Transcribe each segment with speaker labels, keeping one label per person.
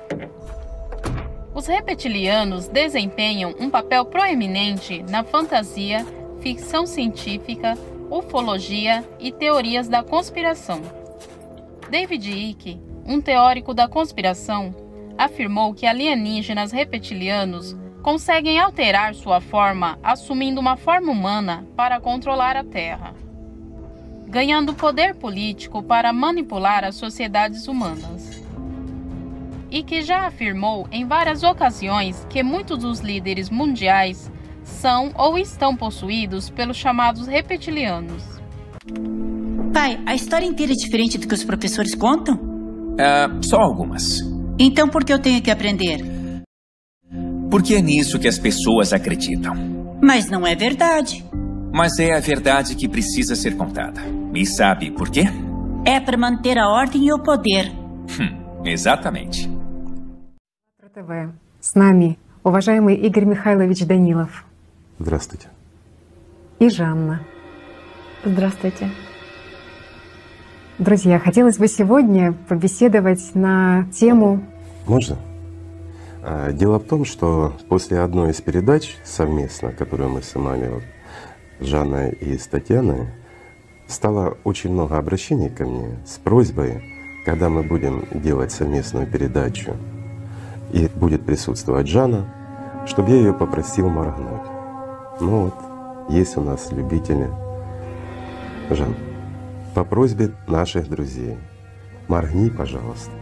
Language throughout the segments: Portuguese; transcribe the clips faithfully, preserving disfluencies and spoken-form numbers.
Speaker 1: Os reptilianos desempenham um papel proeminente na fantasia, ficção científica, ufologia e teorias da conspiração. David Icke, um teórico da conspiração, afirmou que alienígenas reptilianos conseguem alterar sua forma assumindo uma forma humana para controlar a Terra, ganhando poder político para manipular as sociedades humanas. E que já afirmou em várias ocasiões que muitos dos líderes mundiais são ou estão possuídos pelos chamados reptilianos.
Speaker 2: Pai, a história inteira é diferente do que os professores contam?
Speaker 3: Uh, só algumas.
Speaker 2: Então por que eu tenho que aprender?
Speaker 3: Porque é nisso que as pessoas acreditam.
Speaker 2: Mas não é verdade.
Speaker 3: Mas é a verdade que precisa ser contada. E sabe por quê?
Speaker 2: É para manter a ordem e o poder.
Speaker 3: Hum, exatamente.
Speaker 4: ТВ. С нами уважаемый Игорь Михайлович Данилов.
Speaker 5: Здравствуйте.
Speaker 4: И Жанна.
Speaker 6: Здравствуйте.
Speaker 4: Друзья, хотелось бы сегодня побеседовать на тему...
Speaker 5: Можно? Дело в том, что после одной из передач совместно, которую мы снимали вот, с Жанной и с Татьяной, стало очень много обращений ко мне с просьбой, когда мы будем делать совместную передачу, и будет присутствовать Жанна, чтобы я ее попросил моргнуть. Ну вот, есть у нас любители. Жан, по просьбе наших друзей, моргни, пожалуйста.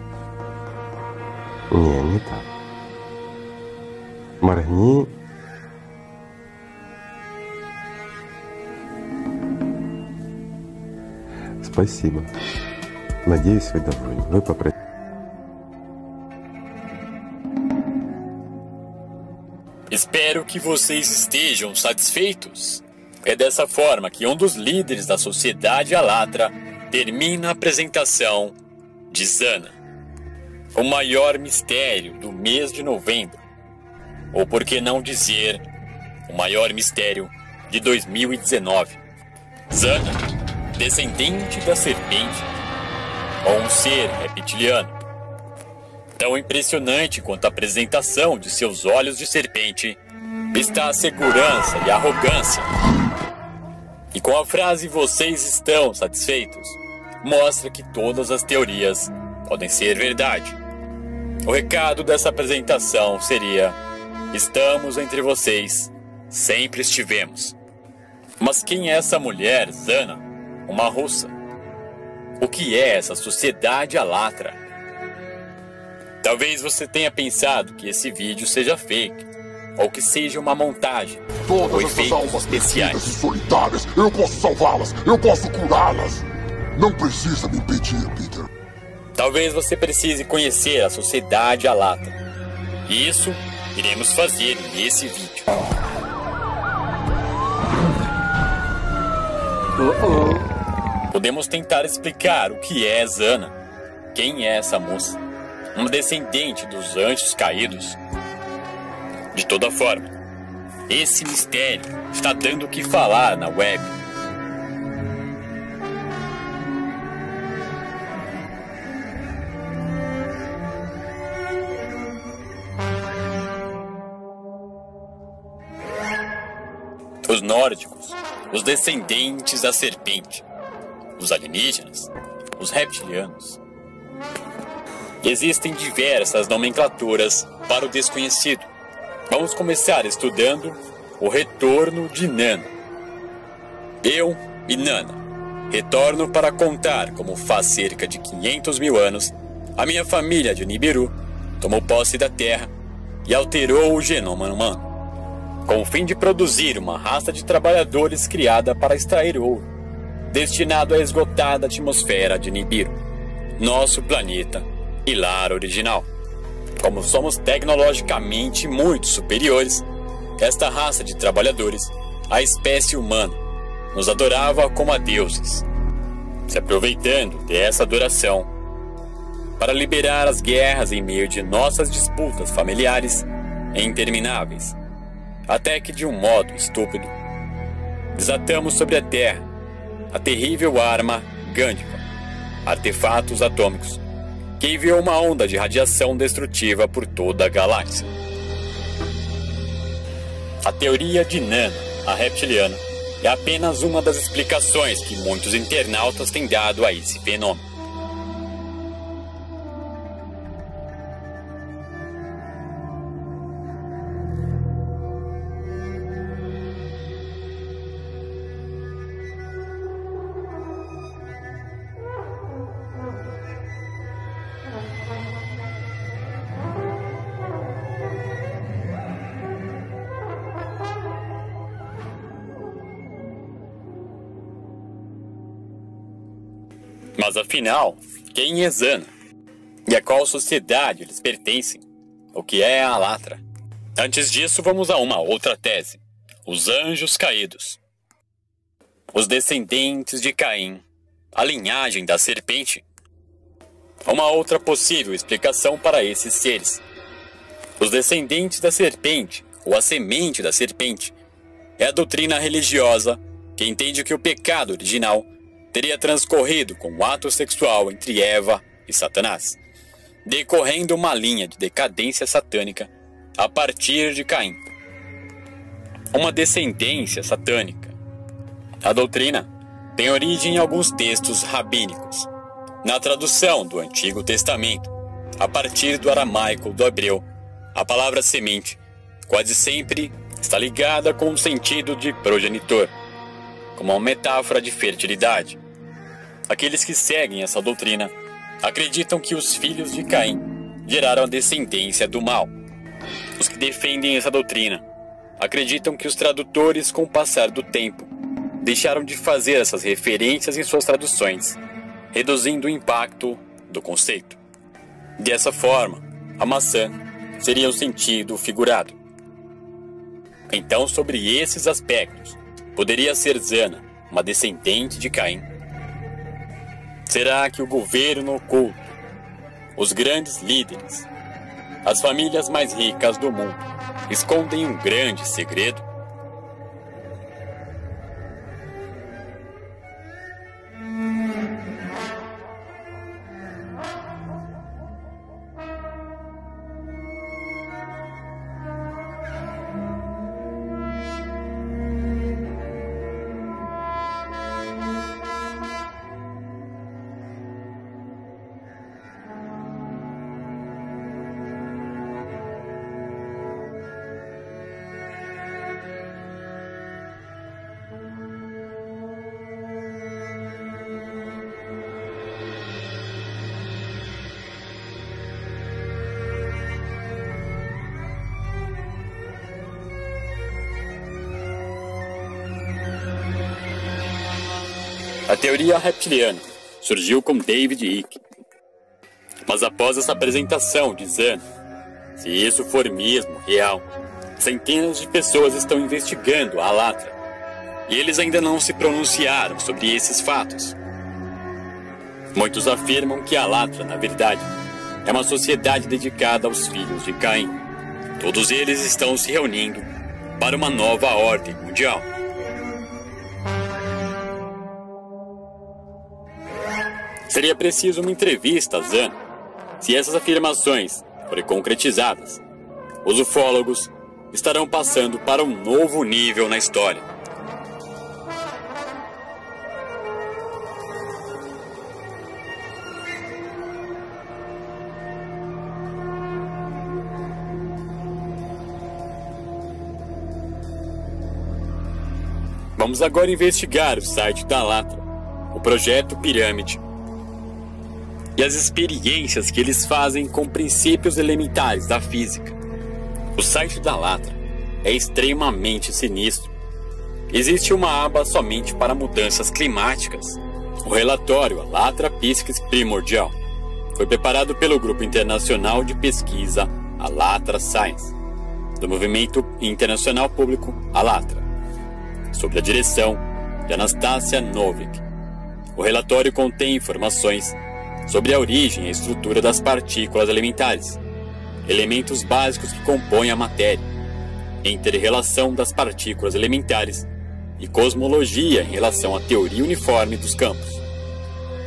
Speaker 5: Не, не так. Моргни. Спасибо. Надеюсь, вы довольны. Вы попросили.
Speaker 7: Espero que vocês estejam satisfeitos. É dessa forma que um dos líderes da sociedade Alatra termina a apresentação de Zana, o maior mistério do mês de novembro, ou por que não dizer, o maior mistério de dois mil e dezenove. Zana, descendente da serpente, ou um ser reptiliano. Tão impressionante quanto a apresentação de seus olhos de serpente está a segurança e a arrogância. E com a frase "vocês estão satisfeitos", mostra que todas as teorias podem ser verdade. O recado dessa apresentação seria: estamos entre vocês, sempre estivemos. Mas quem é essa mulher, Zana? Uma russa? O que é essa sociedade Alatra? Talvez você tenha pensado que esse vídeo seja fake, ou que seja uma montagem,
Speaker 8: Todas
Speaker 7: ou
Speaker 8: essas
Speaker 7: efeitos
Speaker 8: almas
Speaker 7: especiais.
Speaker 8: perdidas e solitárias, eu posso salvá-las, eu posso curá-las. Não precisa me impedir, Peter.
Speaker 7: Talvez você precise conhecer a sociedade Alatra. E isso iremos fazer nesse vídeo. Uh-oh. Podemos tentar explicar o que é Zana. Quem é essa moça? Uma descendente dos anjos caídos? De toda forma, esse mistério está dando o que falar na web. Os nórdicos, os descendentes da serpente, os alienígenas, os reptilianos. Existem diversas nomenclaturas para o desconhecido. Vamos começar estudando o retorno de Nana. Eu e Nana retorno para contar como faz cerca de quinhentos mil anos a minha família de Nibiru tomou posse da Terra e alterou o genoma humano, com o fim de produzir uma raça de trabalhadores criada para extrair ouro, destinado a esgotar a atmosfera de Nibiru, nosso planeta e lar original. Como somos tecnologicamente muito superiores, esta raça de trabalhadores, a espécie humana, nos adorava como a deuses, se aproveitando dessa adoração para liberar as guerras em meio de nossas disputas familiares e intermináveis, até que de um modo estúpido desatamos sobre a Terra a terrível arma Gândiva, artefatos atômicos, que enviou uma onda de radiação destrutiva por toda a galáxia. A teoria de Nano, a reptiliana, é apenas uma das explicações que muitos internautas têm dado a esse fenômeno. Mas afinal, quem é Zana? E a qual sociedade eles pertencem? O que é a Alatra? Antes disso, vamos a uma outra tese. Os anjos caídos. Os descendentes de Caim. A linhagem da serpente. Uma outra possível explicação para esses seres. Os descendentes da serpente, ou a semente da serpente, é a doutrina religiosa que entende que o pecado original teria transcorrido com o ato sexual entre Eva e Satanás, decorrendo uma linha de decadência satânica a partir de Caim. Uma descendência satânica. A doutrina tem origem em alguns textos rabínicos, na tradução do Antigo Testamento, a partir do aramaico do hebreu. A palavra semente quase sempre está ligada com o sentido de progenitor, como uma metáfora de fertilidade. Aqueles que seguem essa doutrina acreditam que os filhos de Caim geraram a descendência do mal. Os que defendem essa doutrina acreditam que os tradutores, com o passar do tempo, deixaram de fazer essas referências em suas traduções, reduzindo o impacto do conceito. Dessa forma, a maçã seria o sentido figurado. Então, sobre esses aspectos, poderia ser Zana uma descendente de Caim? Será que o governo oculto, os grandes líderes, as famílias mais ricas do mundo escondem um grande segredo? A teoria reptiliana surgiu com David Icke. Mas após essa apresentação de Zana, se isso for mesmo real, centenas de pessoas estão investigando a Alatra, e eles ainda não se pronunciaram sobre esses fatos. Muitos afirmam que a Alatra, na verdade, é uma sociedade dedicada aos filhos de Caim. Todos eles estão se reunindo para uma nova ordem mundial. Seria preciso uma entrevista a Zana. Se essas afirmações forem concretizadas, os ufólogos estarão passando para um novo nível na história. Vamos agora investigar o site da Alatra, o projeto Pirâmide, e as experiências que eles fazem com princípios elementares da física. O site da Alatra é extremamente sinistro. Existe uma aba somente para mudanças climáticas. O relatório Alatra Pesquisa Primordial foi preparado pelo Grupo Internacional de Pesquisa Alatra Science, do Movimento Internacional Público Alatra, sob a direção de Anastasia Novik. O relatório contém informações sobre a origem e a estrutura das partículas elementares, elementos básicos que compõem a matéria, inter-relação das partículas elementares e cosmologia em relação à teoria uniforme dos campos.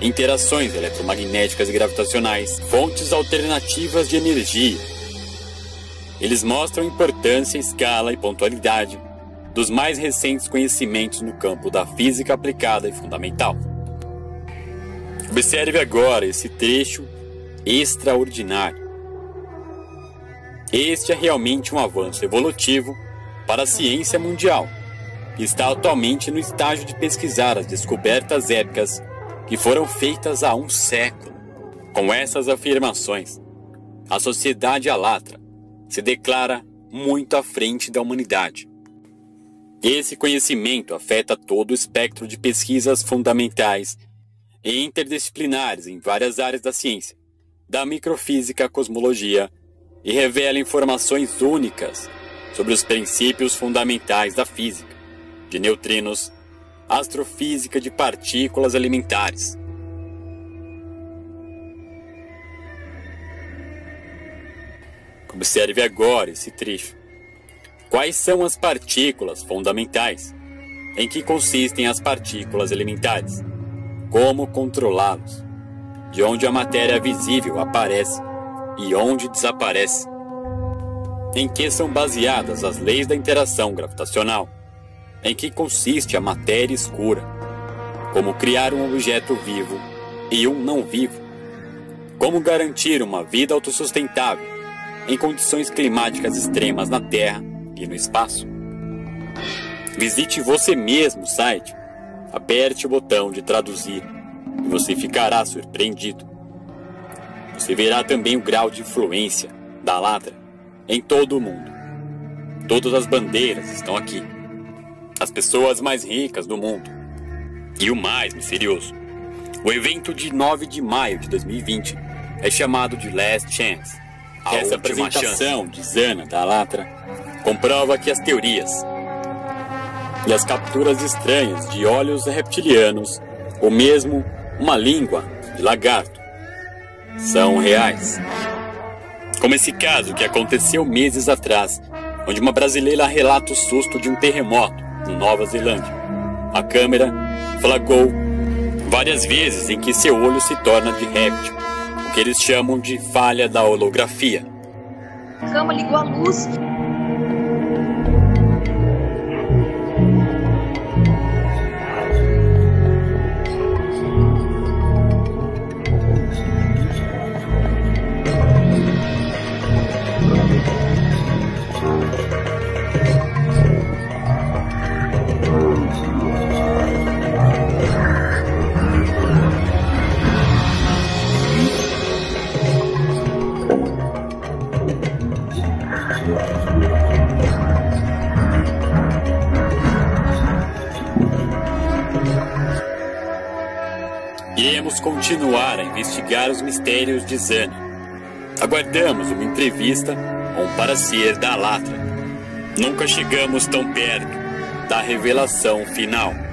Speaker 7: interações eletromagnéticas e gravitacionais, fontes alternativas de energia. Eles mostram a importância, escala e pontualidade dos mais recentes conhecimentos no campo da física aplicada e fundamental. Observe agora esse trecho extraordinário. Este é realmente um avanço evolutivo para a ciência mundial, que está atualmente no estágio de pesquisar as descobertas épicas que foram feitas há um século. Com essas afirmações, a sociedade alatra se declara muito à frente da humanidade. Esse conhecimento afeta todo o espectro de pesquisas fundamentais e interdisciplinares em várias áreas da ciência, da microfísica à cosmologia, e revela informações únicas sobre os princípios fundamentais da física, de neutrinos, astrofísica de partículas elementares. Observe agora esse trecho. Quais são as partículas fundamentais? Em que consistem as partículas elementares? Como controlá-los? De onde a matéria visível aparece e onde desaparece? Em que são baseadas as leis da interação gravitacional? Em que consiste a matéria escura? Como criar um objeto vivo e um não vivo? Como garantir uma vida autossustentável em condições climáticas extremas na Terra e no espaço? Visite você mesmo o site, aperte o botão de traduzir e você ficará surpreendido. Você verá também o grau de influência da Alatra em todo o mundo. Todas as bandeiras estão aqui. As pessoas mais ricas do mundo. E o mais misterioso: o evento de nove de maio de dois mil e vinte é chamado de Last Chance. A Essa apresentação chance. de Zana da Alatra comprova que as teorias e as capturas estranhas de olhos reptilianos, ou mesmo uma língua de lagarto, são reais. Como esse caso que aconteceu meses atrás, onde uma brasileira relata o susto de um terremoto na Nova Zelândia. A câmera flagrou várias vezes em que seu olho se torna de réptil, o que eles chamam de falha da holografia.
Speaker 9: A cama ligou a luz.
Speaker 7: Iremos continuar a investigar os mistérios de Zana. Aguardamos uma entrevista com um parecer da Alatra. Nunca chegamos tão perto da revelação final.